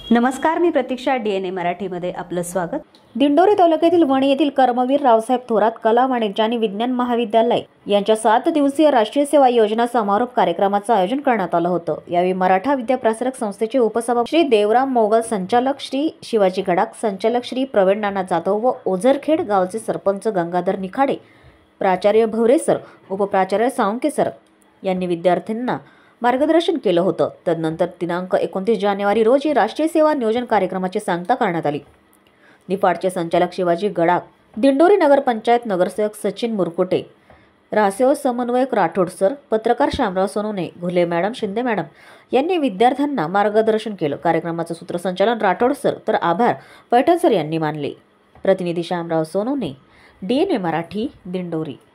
नमस्कार, मी प्रतीक्षा. DNA मराठीमध्ये आपलं स्वागत. दिंडोरी तालुक्यातील वणी येथील कर्मवीर रावसाहेब थोरात कला वाणिज्य आणि विज्ञान महाविद्यालय यांच्या 7 दिवसीय राष्ट्रीय सेवा योजना समारोप कार्यक्रमाचं आयोजन करण्यात आलं होतं. यावेळी मराठा विद्याप्रसारक संस्थेचे उपसभापती श्री देवराम मोगल, संचालक श्री शिवाजी गडाख, संचालक श्री प्रवीण नाना जाधव व ओझरखेड गावचे सरपंच गंगाधर निखाडे, प्राचार्य भवरे सर, उपप्राचार्य साळुंखे सर यांनी विद्यार्थ्यांना मार्गदर्शन केलं होतं. तदनंतर दिनांक 29 जानेवारी रोजी राष्ट्रीय सेवा नियोजन कार्यक्रमाची सांगता करण्यात आली. निफाडचे संचालक शिवाजी गडाख, दिंडोरी नगरपंचायत नगरसेवक सचिन मुरकुटे, राहसेव समन्वयक राठोड सर, पत्रकार शामराव सोनवणे, घुले मॅडम, शिंदे मॅडम यांनी विद्यार्थ्यांना मार्गदर्शन केलं. कार्यक्रमाचं सूत्रसंचालन राठोड सर तर आभार पैठण सर यांनी मानले. प्रतिनिधी शामराव सोनवणे, DNA मराठी, दिंडोरी.